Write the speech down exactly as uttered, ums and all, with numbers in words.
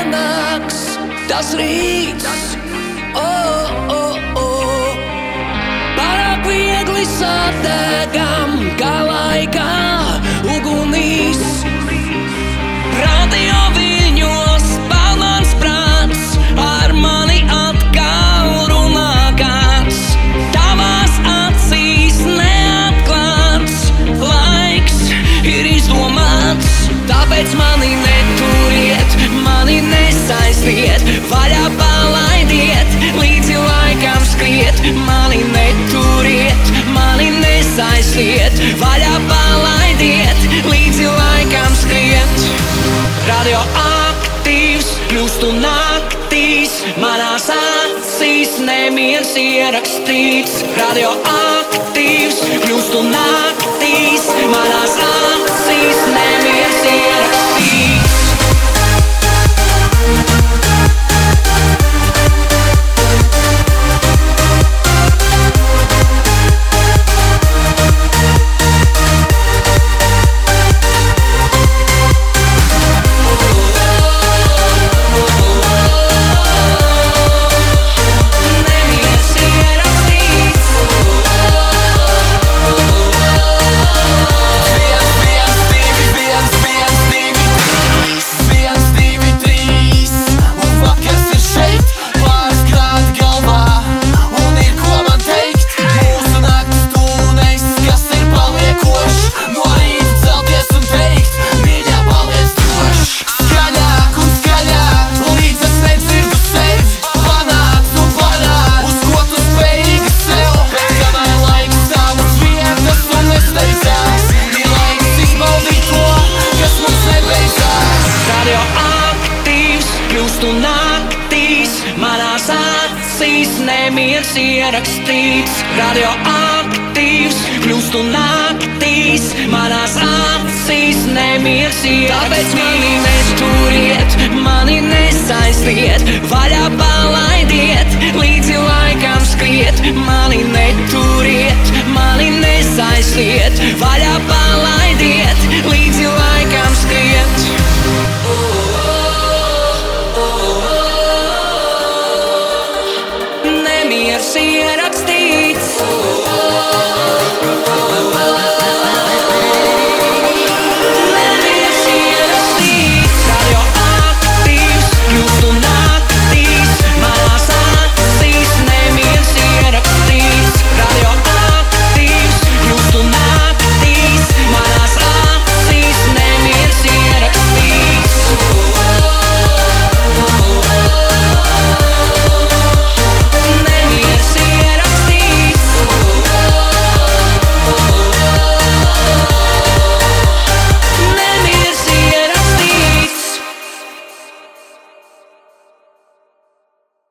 pienāks tas rīts. Oh, oh, oh. Pārāk viegli sadegam, kā laikā ugunīs. Radio viļņos peld mans prāts, ar mani atkal runā kāds. Tavās acīs neatklāts, laiks ir izdomāts. Tāpēc mani neturiet, mani nesaistiet, vaļā palaidiet, līdzi laikam skriet. Mani neturiet, mani nesaistiet, vaļā palaidiet, līdzi laikam skriet. Radioaktīvs kļūstu naktīs, manās acīs nemiers ierakstīts. Radioaktīvs kļūstu naktīs, manās acīs nemiers ierakstīts. Nemiers ierakstīts, radioaktīvs kļūstu naktīs, manās acīs nemiers ierakstīts. Tāpēc mani neturiet, mani nesaistiet, vaļā palaidiet, līdzi laikam skriet. Mani neturiet, mani nesaistiet, vaļā palaidiet, līdzi laikam skriet. Nemiers ierakstīts.